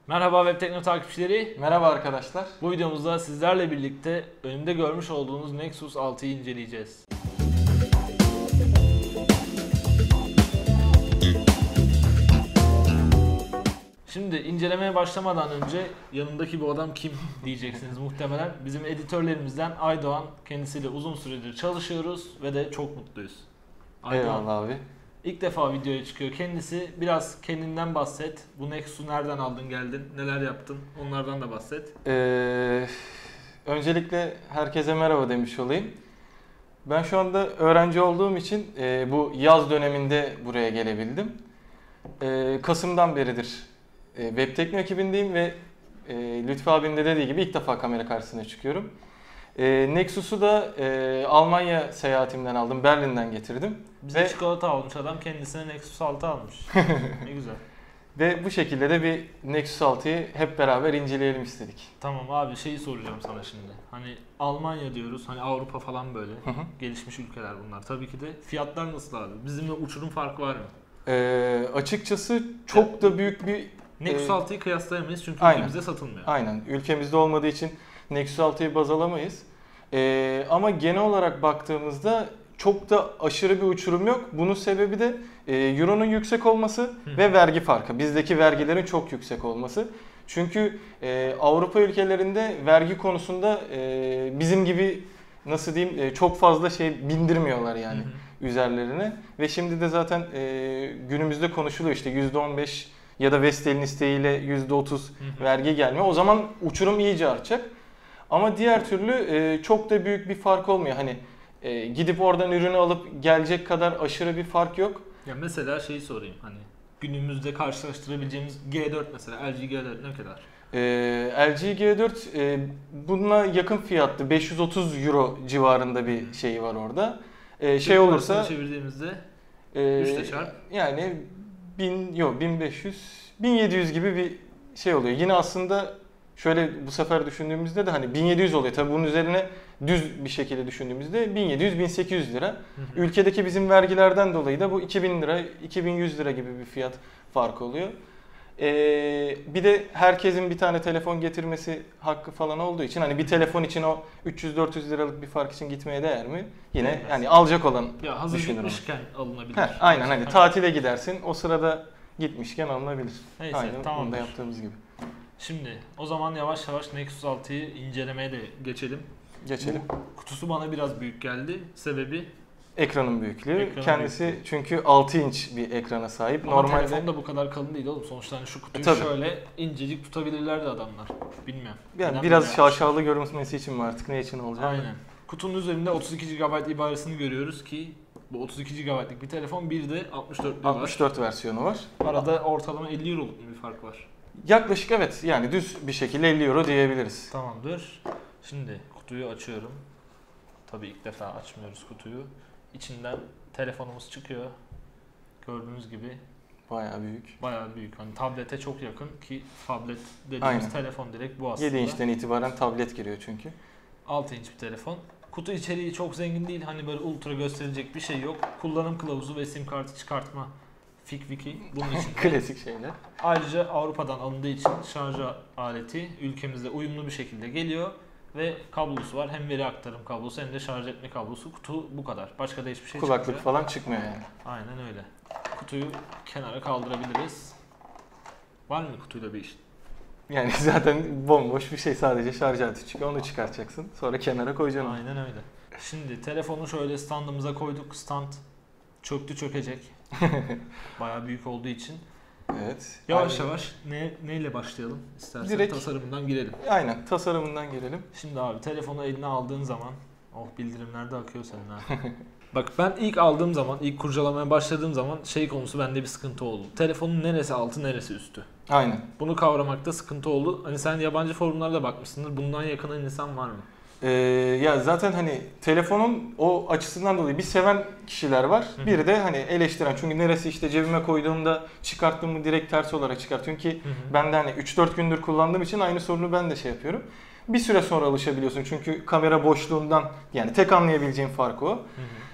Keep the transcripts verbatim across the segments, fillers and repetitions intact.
Merhaba Web Tekno takipçileri. Merhaba arkadaşlar. Bu videomuzda sizlerle birlikte önümde görmüş olduğunuz Nexus altıyı inceleyeceğiz. Şimdi incelemeye başlamadan önce yanındaki bu adam kim diyeceksiniz muhtemelen. Bizim editörlerimizden Aydoğan. Kendisiyle uzun süredir çalışıyoruz ve de çok mutluyuz. Aydoğan, Eyvallah abi. İlk defa videoya çıkıyor kendisi. Biraz kendinden bahset. Bu Nexus'u nereden aldın geldin? Neler yaptın? Onlardan da bahset. Ee, öncelikle herkese merhaba demiş olayım. Ben şu anda öğrenci olduğum için e, bu yaz döneminde buraya gelebildim. E, Kasım'dan beridir e, Web Tekno ekibindeyim ve e, Lütfü abinin de dediği gibi ilk defa kamera karşısına çıkıyorum. E, Nexus'u da e, Almanya seyahatimden aldım, Berlin'den getirdim. Bize Ve... çikolata almış adam, kendisine Nexus altı almış. Ne güzel. Ve bu şekilde de bir Nexus altıyı hep beraber inceleyelim istedik. Tamam abi, şeyi soracağım sana şimdi. Hani Almanya diyoruz, hani Avrupa falan böyle. Hı hı. Gelişmiş ülkeler bunlar. Tabii ki de fiyatlar nasıl abi? Bizimle uçurum farkı var mı? Ee, açıkçası çok da büyük bir... Nexus e, altıyı kıyaslayamayız çünkü aynen. ülkemizde satılmıyor. Aynen. Ülkemizde olmadığı için Nexus altıyı baz alamayız. Ee, ama genel olarak baktığımızda çok da aşırı bir uçurum yok. Bunun sebebi de e, Euro'nun yüksek olması Hı. ve vergi farkı. Bizdeki vergilerin çok yüksek olması. Çünkü e, Avrupa ülkelerinde vergi konusunda e, bizim gibi nasıl diyeyim e, çok fazla şey bindirmiyorlar yani Hı hı. üzerlerine. Ve şimdi de zaten e, günümüzde konuşuluyor işte yüzde on beş ya da Vestel'in isteğiyle yüzde otuz Hı hı. vergi gelme. O zaman uçurum iyice artacak. Ama diğer türlü e, çok da büyük bir fark olmuyor. Hani e, gidip oradan ürünü alıp gelecek kadar aşırı bir fark yok. Ya mesela şeyi sorayım, hani günümüzde karşılaştırabileceğimiz G dört mesela, L G G dört ne kadar? E, L G G dört e, bununla yakın fiyatlı beş yüz otuz euro civarında bir şeyi var orada. E, şey Türk olursa parasını çevirdiğimizde e, üçte çarp. yani bin yok bin beş yüz bin yedi yüz gibi bir şey oluyor. Yine aslında şöyle bu sefer düşündüğümüzde de hani bin yedi yüz oluyor. Tabii bunun üzerine düz bir şekilde düşündüğümüzde bin yedi yüz bin sekiz yüz lira. Hı hı. Ülkedeki bizim vergilerden dolayı da bu iki bin lira, iki bin yüz lira gibi bir fiyat farkı oluyor. Ee, bir de herkesin bir tane telefon getirmesi hakkı falan olduğu için hani bir telefon için o üç yüz dört yüz liralık bir fark için gitmeye değer mi? Yine Değmez. yani alacak olan Ya hazır düşünür gitmişken alınabilir. Heh, aynen hani tatile gidersin o sırada gitmişken alınabilir. Neyse, aynen tamamdır. bunu da yaptığımız gibi. Şimdi o zaman yavaş yavaş Nexus altıyı incelemeye de geçelim. Geçelim. Bu kutusu bana biraz büyük geldi. Sebebi? Ekranın büyüklüğü. Ekranın Kendisi büyüklüğü. çünkü altı inç bir ekrana sahip. Ama Normalde telefon da bu kadar kalın değil oğlum. Sonuçta hani şu kutuyu Tabii. şöyle incecik tutabilirlerdi adamlar. Bilmiyorum. yani Neden biraz böyle şaşalı görünmesi için mi artık ne için olacak? Aynen. Kutunun üzerinde otuz iki gigabayt ibaresini görüyoruz ki bu otuz iki gigabaytlık bir telefon, bir de altmış dörtlü var. altmış dört versiyonu var. Arada ortalama elli euroluk mu bir fark var? Yaklaşık evet yani düz bir şekilde elli euro diyebiliriz. Tamamdır. Şimdi kutuyu açıyorum. Tabii ilk defa açmıyoruz kutuyu. İçinden telefonumuz çıkıyor. Gördüğünüz gibi Bayağı büyük. bayağı büyük. Hani tablete çok yakın ki tablet dediğimiz Aynen. telefon direkt bu aslında. yedi inçten itibaren tablet giriyor çünkü. altı inç bir telefon. Kutu içeriği çok zengin değil. Hani böyle ultra gösterilecek bir şey yok. Kullanım kılavuzu ve sim kartı çıkartma fikviki bunun için. Klasik şeyler. Ayrıca Avrupa'dan alındığı için şarj aleti ülkemizde uyumlu bir şekilde geliyor ve kablosu var. Hem veri aktarım kablosu hem de şarj etme kablosu. Kutu bu kadar. Başka da hiçbir şey Kulaklık çıkmıyor. falan çıkmıyor yani. Aynen öyle. Kutuyu kenara kaldırabiliriz. Var mı kutuyla bir iş? Yani zaten bomboş bir şey, sadece şarj aleti çıkıyor, onu çıkartacaksın. Sonra kenara koyacaksın. Aynen öyle. Şimdi telefonu şöyle standımıza koyduk. Stand çöktü çökecek. Bayağı büyük olduğu için. Evet. Yavaş Aynen. yavaş ne neyle başlayalım istersen, Direkt- tasarımından girelim. Aynen tasarımından gelelim. Şimdi abi telefonu eline aldığın zaman, oh bildirimler de akıyor senin ha. Bak ben ilk aldığım zaman, ilk kurcalamaya başladığım zaman şey konusu bende bir sıkıntı oldu. Telefonun neresi altı neresi üstü? Aynen. Bunu kavramakta sıkıntı oldu. Hani sen yabancı forumlarda bakmışsındır. Bundan yakından insan var mı? Ee, ya zaten hani telefonun o açısından dolayı bir seven kişiler var. Hı hı. Bir de hani eleştiren. Çünkü neresi işte cebime koyduğumda çıkarttığımı direkt ters olarak çıkartıyorum ki Hı hı. ben de hani üç dört gündür kullandığım için aynı sorunu ben de şey yapıyorum. Bir süre sonra alışabiliyorsun çünkü kamera boşluğundan, yani tek anlayabileceğim fark o. Hı hı.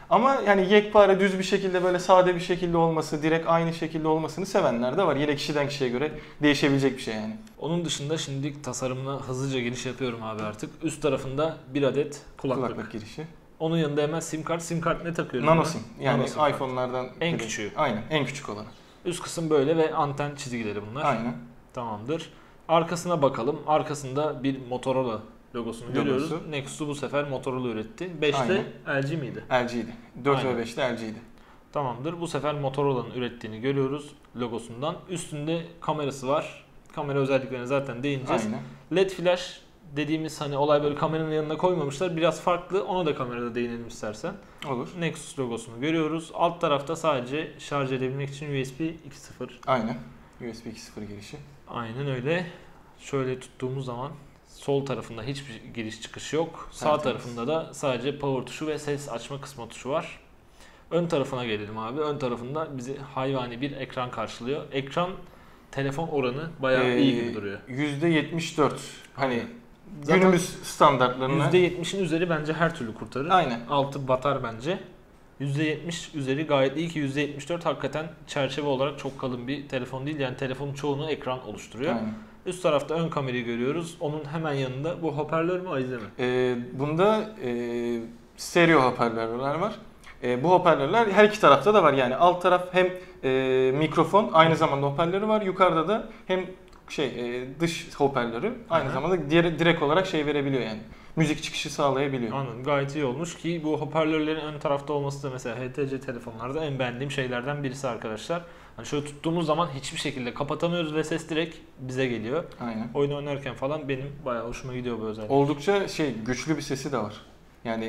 Ama yani yekpare düz bir şekilde böyle sade bir şekilde olması, direkt aynı şekilde olmasını sevenler de var. Yine kişiden kişiye göre değişebilecek bir şey yani. Onun dışında şimdi tasarımına hızlıca giriş yapıyorum abi artık. Üst tarafında bir adet kulaklık. Kulaklık girişi. Onun yanında hemen sim kart. Sim kart ne takıyorum? Nano ben? sim. Yani Nano sim kart. iPhone'lardan En biri. küçüğü. Aynen, en küçük olanı. Üst kısım böyle ve anten çizgileri bunlar. Aynen. Tamamdır. Arkasına bakalım. Arkasında bir Motorola logosunu Logosu. görüyoruz. Nexus'u bu sefer Motorola üretti. beşte L G miydi? L G'ydi. dört Aynen. ve beşte L G'ydi. Tamamdır. Bu sefer Motorola'nın ürettiğini görüyoruz logosundan. Üstünde kamerası var. Kamera özelliklerine zaten değineceğiz. Aynen. L E D flash dediğimiz hani olay böyle kameranın yanına koymamışlar. Biraz farklı. Ona da kamerada değinelim istersen. Olur. Nexus logosunu görüyoruz. Alt tarafta sadece şarj edebilmek için U S B iki nokta sıfır. Aynen. U S B iki nokta sıfır girişi. Aynen öyle. Şöyle tuttuğumuz zaman sol tarafında hiçbir giriş çıkış yok. Sağ Evet, tarafında da sadece power tuşu ve ses açma kısma tuşu var. Ön tarafına gelelim abi. Ön tarafında bizi hayvani bir ekran karşılıyor. Ekran telefon oranı bayağı Ee, iyi gibi duruyor. yüzde yetmiş dört. Hani Zaten günümüz standartlarına. yüzde yetmişin üzeri bence her türlü kurtarır. Aynen. Altı batar bence. yüzde yetmiş üzeri gayet iyi ki yüzde yetmiş dört hakikaten çerçeve olarak çok kalın bir telefon değil. Yani telefonun çoğunu ekran oluşturuyor. Aynen. Üst tarafta ön kamerayı görüyoruz. Onun hemen yanında bu hoparlör mü avize mi? Ee, bunda e, stereo hoparlörler var. E, bu hoparlörler her iki tarafta da var. Yani alt taraf hem e, mikrofon, aynı zamanda hoparlörü var. Yukarıda da hem şey e, dış hoparlörü, aynı Aha. zamanda diğer, direkt olarak şey verebiliyor yani. Müzik çıkışı sağlayabiliyor. Anladım. Gayet iyi olmuş ki bu hoparlörlerin ön tarafta olması da mesela H T C telefonlarda en beğendiğim şeylerden birisi arkadaşlar. Hani şöyle tuttuğumuz zaman hiçbir şekilde kapatamıyoruz ve ses direkt bize geliyor. Aynen. Oyun oynarken falan benim bayağı hoşuma gidiyor bu özellik. Oldukça şey güçlü bir sesi de var. Yani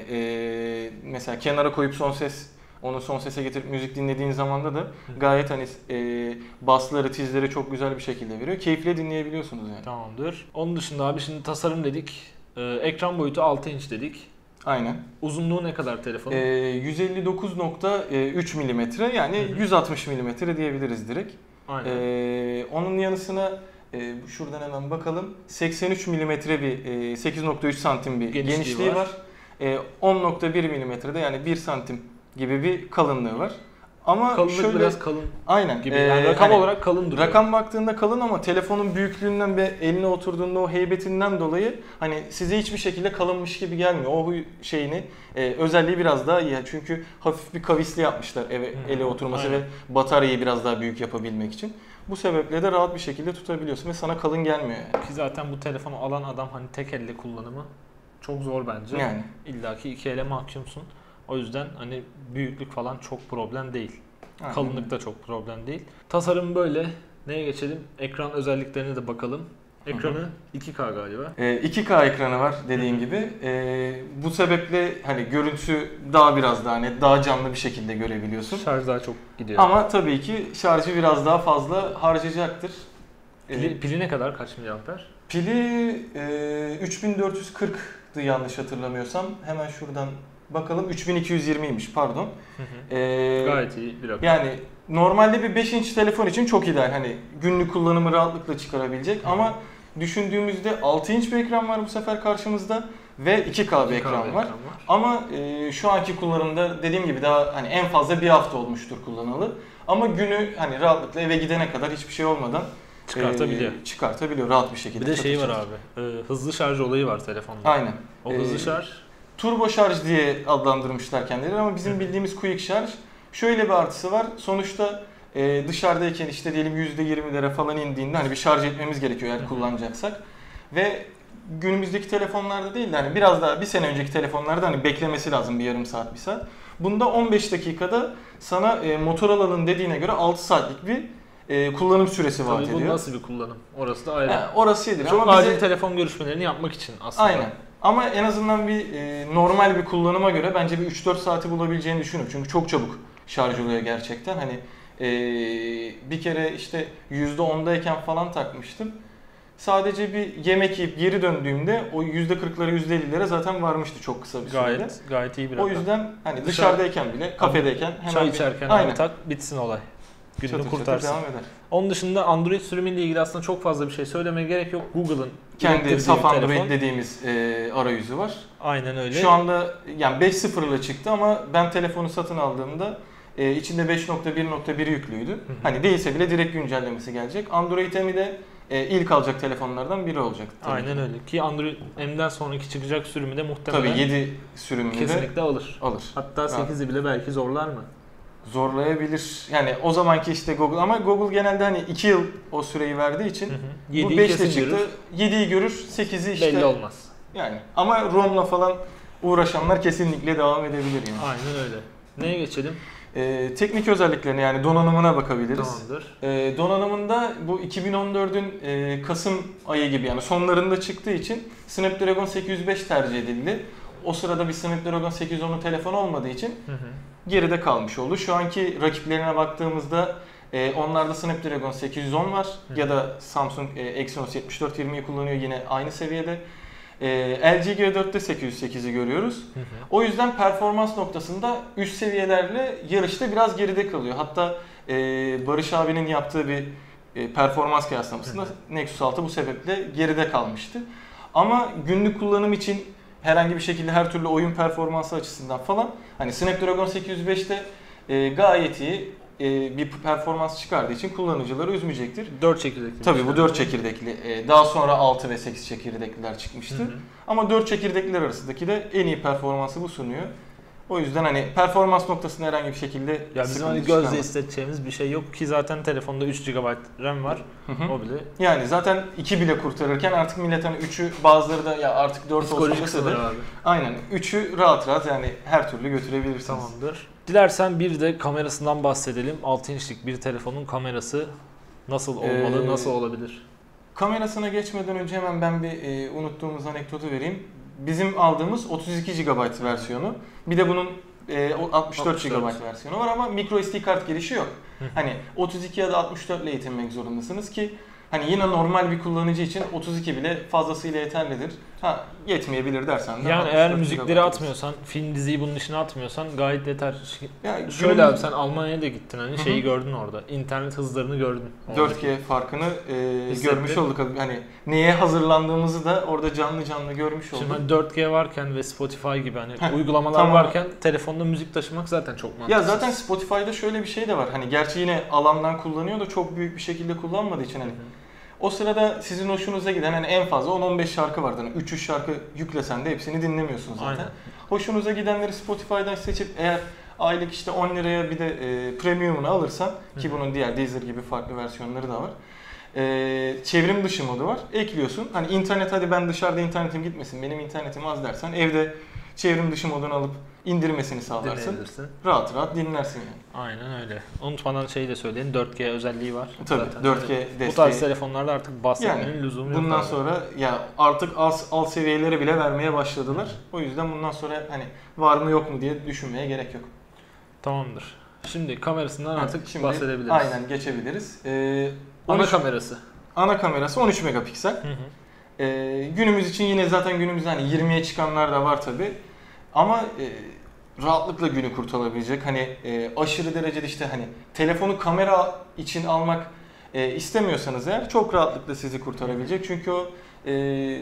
e, mesela kenara koyup son ses, onu son sese getirip müzik dinlediğin zamanda da gayet hani e, basları, tizleri çok güzel bir şekilde veriyor. Keyifle dinleyebiliyorsunuz yani. Tamamdır. Onun dışında abi şimdi tasarım dedik. Ee, ekran boyutu altı inç dedik. Aynen. Uzunluğu ne kadar telefonun? E, yüz elli dokuz nokta üç milimetre yani Hı hı. yüz altmış milimetre diyebiliriz direkt. Aynen. E, onun yanısına e, şuradan hemen bakalım. seksen üç milimetre bir e, sekiz nokta üç santim bir Genişliği genişliği, var. var. E, on nokta bir milimetrede yani bir santim gibi bir kalınlığı var. Ama Kalınlık şöyle biraz kalın aynen gibi. e, Yani rakam hani olarak kalın duruyor. rakam baktığında kalın ama telefonun büyüklüğünden ve eline oturduğunda o heybetinden dolayı hani size hiçbir şekilde kalınmış gibi gelmiyor. O huy- şeyini e, özelliği biraz daha iyi. Çünkü hafif bir kavisli yapmışlar eve, Hı, ele oturması aynen. ve bataryayı biraz daha büyük yapabilmek için. Bu sebeple de rahat bir şekilde tutabiliyorsun ve sana kalın gelmiyor yani. Ki zaten bu telefonu alan adam hani tek elle kullanımı çok zor bence. Yani. İlla ki iki ele mahkumsun. O yüzden hani büyüklük falan çok problem değil. Aynen. Kalınlık da çok problem değil. Tasarım böyle. Neye geçelim? Ekran özelliklerine de bakalım. Ekranı iki K galiba. E, iki K ekranı var dediğim gibi. E, bu sebeple hani görüntü daha biraz daha net, daha canlı bir şekilde görebiliyorsun. Şarj daha çok gidiyor. Ama tabii ki şarjı biraz daha fazla harcayacaktır. E, Pili, pili ne kadar? Kaç miliamper? Pili e, üç bin dört yüz kırktı yanlış hatırlamıyorsam. Hemen şuradan bakalım. üç bin iki yüz yirmiymiş pardon. Hı hı. E, Gayet iyi bir rakam. Yani normalde bir beş inç telefon için çok ideal. Hani günlük kullanımı rahatlıkla çıkarabilecek. Ama düşündüğümüzde altı inç bir ekran var bu sefer karşımızda ve iki K bir iki K ekran var. Ama e, şu anki kullanımda dediğim gibi daha hani en fazla bir hafta olmuştur kullanalı. Ama günü hani rahatlıkla eve gidene kadar hiçbir şey olmadan Çıkartabiliyor. e, çıkartabiliyor rahat bir şekilde. Bir de şey var çatır abi. e, hızlı şarj olayı var telefonda. Aynen. O Ee, hızlı şarj. Turbo şarj diye adlandırmışlar kendileri ama bizim bildiğimiz quick şarj. Şöyle bir artısı var. Sonuçta e, dışarıdayken işte diyelim yüzde yirmilere falan indiğinde hani bir şarj etmemiz gerekiyor eğer kullanacaksak. Ve günümüzdeki telefonlarda değil de hani biraz daha bir sene önceki telefonlarda hani beklemesi lazım bir yarım saat bir saat. Bunda on beş dakikada sana e, Motorola'nın dediğine göre altı saatlik bir e, kullanım süresi vaat Tabii bu ediyor. nasıl bir kullanım? Orası da ayrı. Yani orasıdır Çok ama acil bize... telefon görüşmelerini yapmak için aslında. Aynen. Ama en azından bir e, normal bir kullanıma göre bence bir üç dört saati bulabileceğini düşünüyorum. Çünkü çok çabuk şarj oluyor gerçekten. Hani e, bir kere işte yüzde ondayken falan takmıştım. Sadece bir yemek yiyip geri döndüğümde o yüzde kırklara yüzde ellilere zaten varmıştı çok kısa bir sürede. Gayet gayet iyi bir O rakam. yüzden hani Dışarı- dışarıdayken bile, kafedeyken hemen Çay bir- içerken aynen. abi tak bitsin olay. gününü çatır çatır kurtarsın. devam eder. Onun dışında Android sürümüyle ilgili aslında çok fazla bir şey söylemeye gerek yok. Google'ın Kendi ürettirdiği saf bir Android telefon. dediğimiz e, arayüzü var. Aynen öyle. Şu anda yani beş nokta sıfır ile çıktı ama ben telefonu satın aldığımda e, içinde beş nokta bir nokta bir yüklüydü. Hı hı. Hani değilse bile direkt güncellemesi gelecek. Android M'i de e, ilk alacak telefonlardan biri olacak. Tabii Aynen ki. öyle. Ki Android M'den sonraki çıkacak sürümü de muhtemelen Tabii yedi sürümünü de kesinlikle alır. alır. Hatta sekizi bile belki zorlar mı? Zorlayabilir. Yani o zamanki işte Google ama Google genelde hani iki yıl o süreyi verdiği için Hı hı. bu yediyi beş ile kesin çıktı. görür. yediyi görür, sekizi işte Belli olmaz. yani. Ama ROM'la falan uğraşanlar kesinlikle devam edebilir yani. Aynen öyle. Neye geçelim? Ee, teknik özelliklerine yani donanımına bakabiliriz. Tamamdır. Ee, donanımında bu iki bin on dördün e, Kasım ayı gibi yani sonlarında çıktığı için Snapdragon sekiz yüz beş tercih edildi. O sırada bir Snapdragon sekiz yüz onun telefon olmadığı için Hı hı. geride kalmış oldu. Şu anki rakiplerine baktığımızda e, onlarda Snapdragon sekiz yüz on var Hı. ya da Samsung e, Exynos yetmiş dört yirmiyi kullanıyor yine aynı seviyede. E, L G G dörtte sekiz yüz sekizi görüyoruz. Hı hı. O yüzden performans noktasında üst seviyelerle yarışta biraz geride kalıyor. Hatta e, Barış abinin yaptığı bir e, performans kıyaslamasında Hı hı. Nexus altı bu sebeple geride kalmıştı. Ama günlük kullanım için herhangi bir şekilde her türlü oyun performansı açısından falan hani Snapdragon sekiz yüz beşte e, gayet iyi e, bir performans çıkardığı için kullanıcıları üzmeyecektir. dört çekirdekli. Tabii bu dört çekirdekli. E, daha sonra altı ve sekiz çekirdekliler çıkmıştı. Hı hı. Ama dört çekirdekliler arasındaki de en iyi performansı bu sunuyor. O yüzden hani performans noktasında herhangi bir şekilde Ya bizim sıkıntı hani gözle çıkarmaz. hissedeceğimiz bir şey yok ki zaten telefonda üç gigabayt RAM var. Hı hı. O bile Yani zaten iki bile kurtarırken artık millet hani üçü bazıları da ya artık dört olsun psikolojik dese sınır de abi. aynen üçü rahat rahat yani her türlü götürebilirsiniz. Tamamdır. Dilersen bir de kamerasından bahsedelim. altı inçlik bir telefonun kamerası nasıl olmalı, Ee, nasıl olabilir? Kamerasına geçmeden önce hemen ben bir e, unuttuğumuz anekdotu vereyim. Bizim aldığımız otuz iki gigabayt versiyonu. Bir de bunun e, o altmış dört altmış dört gigabayt versiyonu var ama micro S D kart girişi yok. Hı. Hani otuz iki ya da altmış dört ile yetinmek zorundasınız ki hani yine normal bir kullanıcı için otuz iki bile fazlasıyla yeterlidir. Ha yetmeyebilir dersen de Yani altmış eğer dört müzikleri gigabayt atmıyorsan, film diziyi bunun içine atmıyorsan gayet yeter. Yani Şöyle günümüz- abi sen Almanya'ya da gittin hani Hı hı. şeyi gördün orada. İnternet hızlarını gördün. dört G farkını e, Hissettim. görmüş olduk. Hani neye hazırlandığımızı da orada canlı canlı görmüş olduk. Şimdi hani dört G varken ve Spotify gibi hani Heh, uygulamalar tamam. varken telefonda müzik taşımak zaten çok mantıklı. Ya zaten Spotify'da şöyle bir şey de var. Hani gerçi yine alandan kullanıyor da çok büyük bir şekilde kullanmadığı için hani o sırada sizin hoşunuza giden hani en fazla on on beş şarkı vardır. Hani üç yüz şarkı yüklesen de hepsini dinlemiyorsun zaten. Aynen. Hoşunuza gidenleri Spotify'dan seçip eğer aylık işte on liraya bir de e, premium'unu alırsan ki Hı hı. bunun diğer Deezer gibi farklı versiyonları da var. E, çevrim dışı modu var. Ekliyorsun. Hani internet hadi ben dışarıda internetim gitmesin benim internetim az dersen evde çevrim dışı modunu alıp indirmesini sağlarsın. Dinleyebilirsin. Rahat rahat dinlersin yani. Aynen öyle. Unutmadan şeyi de söyleyin. dört G özelliği var. Tabii Zaten dört G hani desteği. bu tarz telefonlarda artık bahsetmenin Yani lüzumu yok. Bundan abi. sonra ya artık alt, alt seviyeleri bile vermeye başladılar. O yüzden bundan sonra hani var mı yok mu diye düşünmeye gerek yok. Tamamdır. Şimdi kamerasından Evet, artık şimdi bahsedebiliriz. Aynen geçebiliriz. Ee, Ana on üç kamerası. ana kamerası on üç megapiksel. Hı hı. Ee, günümüz için yine zaten günümüzde hani yirmiye çıkanlar da var tabi. Ama e, rahatlıkla günü kurtarabilecek. Hani e, aşırı derecede işte hani telefonu kamera için almak e, istemiyorsanız eğer çok rahatlıkla sizi kurtarabilecek. Çünkü o e,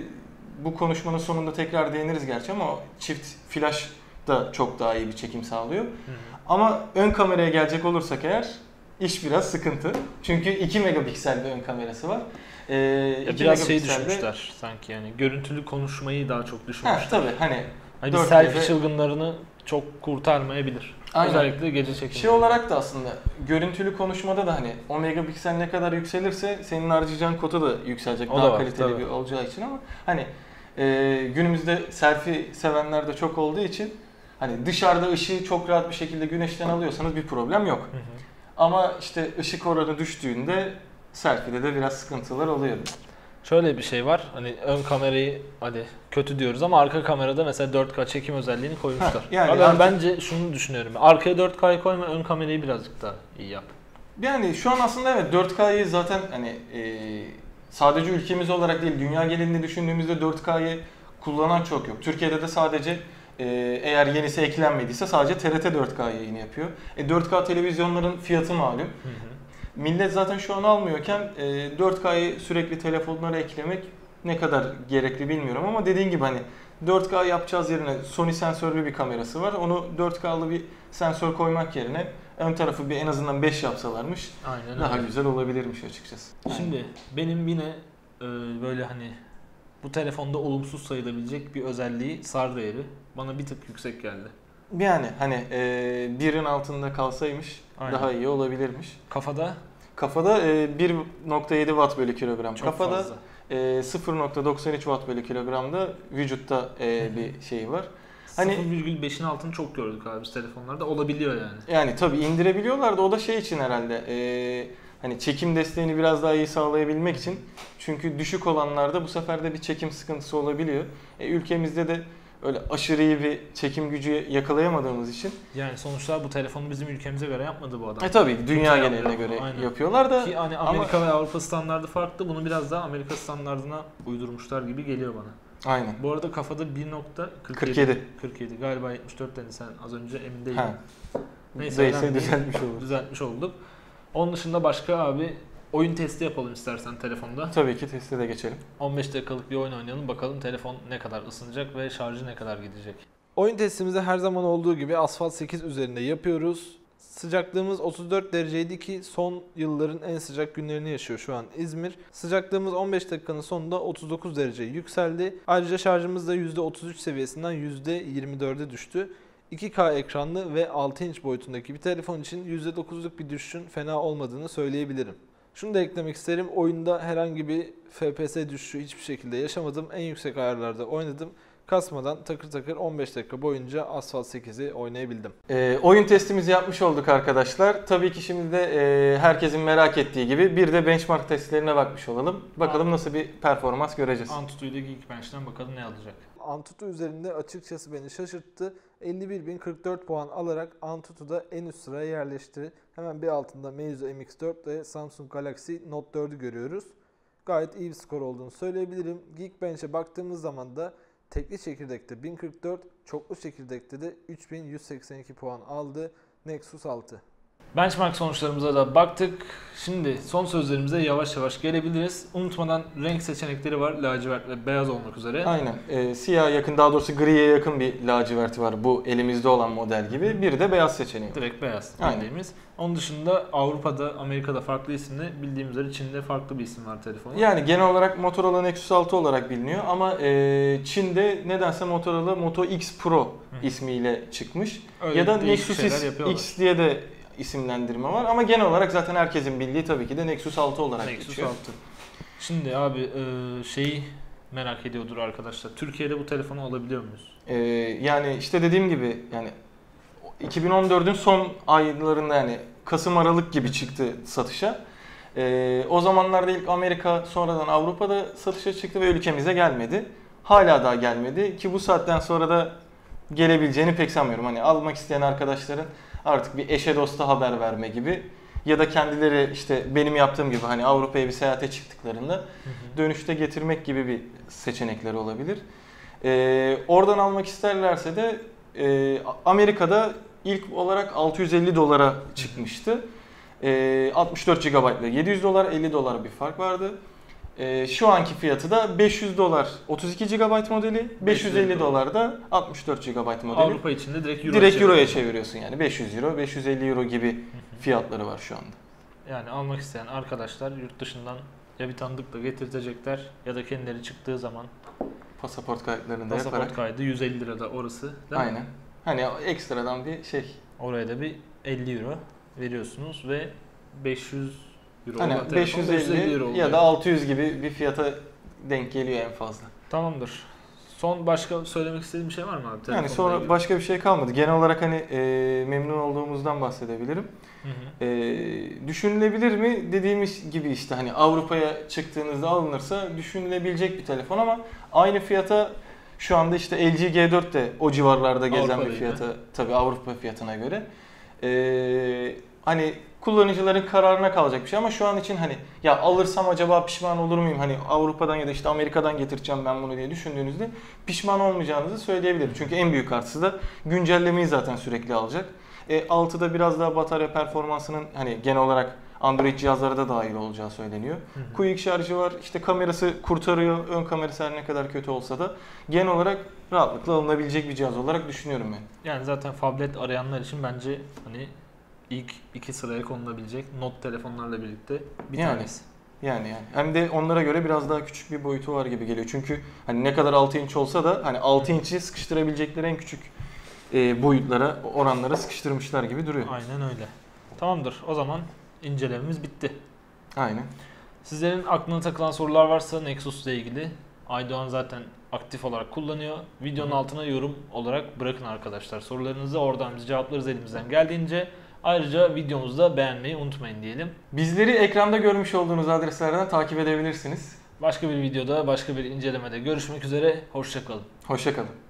bu konuşmanın sonunda tekrar değiniriz gerçi ama o çift flash da çok daha iyi bir çekim sağlıyor. Hı hı. Ama ön kameraya gelecek olursak eğer iş biraz sıkıntı. Çünkü iki megapiksel bir ön kamerası var. Ee, Ya iki biraz şey megapikselde- düşmüşler sanki yani. Görüntülü konuşmayı daha çok Ha, düşmüşler. tabii hani Hani bir dört selfie G'de çılgınlarını çok kurtarmayabilir. Aynen. Özellikle gece çekimleri. şey olarak da aslında görüntülü konuşmada da hani o megapiksel ne kadar yükselirse senin harcayacağın kota da yükselecek O daha da var, kaliteli tabii. bir olacağı için ama hani e, günümüzde selfie sevenler de çok olduğu için hani dışarıda ışığı çok rahat bir şekilde güneşten alıyorsanız bir problem yok. Hı hı. Ama işte ışık oranı düştüğünde selfie'de de biraz sıkıntılar oluyor. Şöyle bir şey var. Hani ön kamerayı hadi kötü diyoruz ama arka kamerada mesela dört K çekim özelliğini koymuşlar. Heh, yani Abi ben artık- bence şunu düşünüyorum. Arkaya dört K'yı koyma, ön kamerayı birazcık daha iyi yap. Yani şu an aslında evet dört K'yı zaten hani e, sadece ülkemiz olarak değil dünya genelinde düşündüğümüzde dört K'yı kullanan çok yok. Türkiye'de de sadece Ee, eğer yenisi eklenmediyse sadece T R T dört K yayını yapıyor. E, dört K televizyonların fiyatı malum. Hı hı. Millet zaten şu an almıyorken e, dört K'yı sürekli telefonlara eklemek ne kadar gerekli bilmiyorum ama dediğin gibi hani dört K yapacağız yerine Sony sensörlü bir kamerası var. Onu dört K'lı bir sensör koymak yerine ön tarafı bir en azından beş yapsalarmış Aynen daha öyle. güzel olabilirmiş açıkçası. Şimdi Aynen. benim yine e, böyle hani bu telefonda olumsuz sayılabilecek bir özelliği SAR değeri bana bir tık yüksek geldi. Yani hani e, birin altında kalsaymış Aynen. daha iyi olabilirmiş. Kafada? Kafada e, bir nokta yedi watt bölü kilogram. Çok Kafada fazla. E, sıfır nokta doksan üç watt bölü kilogramda vücutta e, bir şey var. Hani sıfır virgül beşin altını çok gördük abi biz telefonlarda, olabiliyor yani. Yani tabii indirebiliyorlar da o da şey için herhalde e, hani çekim desteğini biraz daha iyi sağlayabilmek için. Çünkü düşük olanlarda bu sefer de bir çekim sıkıntısı olabiliyor. E, ülkemizde de öyle aşırı iyi bir çekim gücü yakalayamadığımız için. Yani sonuçta bu telefonu bizim ülkemize göre yapmadı bu adam. E tabii dünya Kimse geneline göre Aynen. yapıyorlar da. Ki hani Amerika ama... ve Avrupa standardı farklı. Bunu biraz daha Amerika standardına uydurmuşlar gibi geliyor bana. Aynen. Bu arada kafada bir nokta kırk yedi. kırk yedi galiba yetmiş dört dedin sen az önce, emin değilim. Ha. Neyse Neyse düzeltmiş olduk. Düzeltmiş olduk. Onun dışında başka abi oyun testi yapalım istersen telefonda. Tabii ki teste de geçelim. on beş dakikalık bir oyun oynayalım. Bakalım telefon ne kadar ısınacak ve şarjı ne kadar gidecek. Oyun testimizi her zaman olduğu gibi Asphalt sekiz üzerinde yapıyoruz. Sıcaklığımız otuz dört dereceydi ki son yılların en sıcak günlerini yaşıyor şu an İzmir. Sıcaklığımız on beş dakikanın sonunda otuz dokuz dereceye yükseldi. Ayrıca şarjımız da yüzde otuz üç seviyesinden yüzde yirmi dörde düştü. iki K ekranlı ve altı inç boyutundaki bir telefon için yüzde dokuzluk bir düşüşün fena olmadığını söyleyebilirim. Şunu da eklemek isterim. Oyunda herhangi bir F P S düşüşü hiçbir şekilde yaşamadım. En yüksek ayarlarda oynadım. Kasmadan takır takır on beş dakika boyunca Asphalt sekizi oynayabildim. E, oyun testimizi yapmış olduk arkadaşlar. Tabii ki şimdi de e, herkesin merak ettiği gibi bir de benchmark testlerine bakmış olalım. Bakalım nasıl bir performans göreceğiz. Antutu'yu da Geekbench'ten bakalım ne alacak. Antutu üzerinde açıkçası beni şaşırttı. elli bir bin kırk dört puan alarak Antutu'da en üst sıraya yerleşti. Hemen bir altında Meizu M X dört ve Samsung Galaxy Note dördü görüyoruz. Gayet iyi bir skor olduğunu söyleyebilirim. Geekbench'e baktığımız zaman da tekli çekirdekte bin kırk dört, çoklu çekirdekte de üç bin yüz seksen iki puan aldı Nexus altı. Benchmark sonuçlarımıza da baktık. Şimdi son sözlerimize yavaş yavaş gelebiliriz. Unutmadan renk seçenekleri var. Lacivert ve beyaz olmak üzere. Aynen. E, siyah yakın, daha doğrusu griye yakın bir laciverti var. Bu elimizde olan model gibi. Bir de beyaz seçeneği. Direkt beyaz bildiğimiz. Onun dışında Avrupa'da, Amerika'da farklı isimle, bildiğimiz üzere Çin'de farklı bir isim var telefonun. Yani genel olarak Motorola Nexus altı olarak biliniyor ama e, Çin'de nedense Motorola Moto X Pro Hı. ismiyle çıkmış. Öyle ya da Nexus X diye de isimlendirme var ama genel olarak zaten herkesin bildiği tabii ki de Nexus altı olarak Nexus geçiyor. altı. Şimdi abi e, şeyi merak ediyordur arkadaşlar. Türkiye'de bu telefonu alabiliyor muyuz? E, yani işte dediğim gibi yani iki bin on dördün son aylarında yani Kasım Aralık gibi çıktı satışa. E, o zamanlarda ilk Amerika, sonradan Avrupa'da satışa çıktı ve ülkemize gelmedi. Hala daha gelmedi ki bu saatten sonra da gelebileceğini pek sanmıyorum. Hani almak isteyen arkadaşların artık bir eşe dosta haber verme gibi ya da kendileri işte benim yaptığım gibi hani Avrupa'ya bir seyahate çıktıklarında hı hı. dönüşte getirmek gibi bir seçenekleri olabilir. Ee, oradan almak isterlerse de e, Amerika'da ilk olarak altı yüz elli dolara çıkmıştı. E, altmış dört gigabayt ile yedi yüz dolar, elli dolar bir fark vardı. E, şu anki fiyatı da beş yüz dolar otuz iki gigabayt modeli, beş yüz elli dolar da altmış dört gigabayt modeli. Avrupa içinde direkt Euro direkt Euro'ya çeviriyorsun yani beş yüz euro, beş yüz elli euro gibi fiyatları var şu anda. Yani almak isteyen arkadaşlar yurt dışından ya bir tanıdıkla getirtecekler ya da kendileri çıktığı zaman pasaport kayıtlarını da pasaport yaparak. Pasaport kaydı yüz elli lirada orası değil Aynen. mi? Hani ekstradan bir şey. Oraya da bir elli euro veriyorsunuz ve beş yüz euro hani beş yüz elli ya da altı yüz gibi bir fiyata denk geliyor en fazla. Tamamdır. Son başka söylemek istediğim bir şey var mı abi? Yani sonra ilgili? Başka bir şey kalmadı. Genel olarak hani e, memnun olduğumuzdan bahsedebilirim. Hı hı. E, düşünülebilir mi? Dediğimiz gibi işte hani Avrupa'ya çıktığınızda alınırsa düşünülebilecek bir telefon ama aynı fiyata şu anda işte L G G dört de o civarlarda gezen Avrupa bir fiyata, tabii Avrupa fiyatına göre. E, hani kullanıcıların kararına kalacak bir şey ama şu an için hani ya alırsam acaba pişman olur muyum? Hani Avrupa'dan ya da işte Amerika'dan getireceğim ben bunu diye düşündüğünüzde pişman olmayacağınızı söyleyebilirim. Çünkü en büyük artısı da güncellemeyi zaten sürekli alacak. E, altıda biraz daha batarya performansının hani genel olarak Android cihazlara da dahil olacağı söyleniyor. Hı hı. Quick şarjı var, işte kamerası kurtarıyor, ön kamerası her ne kadar kötü olsa da genel olarak rahatlıkla alınabilecek bir cihaz olarak düşünüyorum ben. Yani zaten phablet arayanlar için bence hani ilk iki sıraya konulabilecek Note telefonlarla birlikte bir yani, tanesi. Yani yani. Hem de onlara göre biraz daha küçük bir boyutu var gibi geliyor. Çünkü hani ne kadar altı inç olsa da hani altı inç'i sıkıştırabilecekleri en küçük e, boyutlara, oranlara sıkıştırmışlar gibi duruyor. Aynen öyle. Tamamdır. O zaman incelememiz bitti. Aynen. Sizlerin aklına takılan sorular varsa Nexus ile ilgili Aydoğan zaten aktif olarak kullanıyor. Videonun Hı-hı. altına yorum olarak bırakın arkadaşlar sorularınızı. Oradan biz cevaplarız elimizden geldiğince. Ayrıca videomuzu da beğenmeyi unutmayın diyelim. Bizleri ekranda görmüş olduğunuz adreslerden takip edebilirsiniz. Başka bir videoda, başka bir incelemede görüşmek üzere. Hoşça kalın. Hoşça kalın.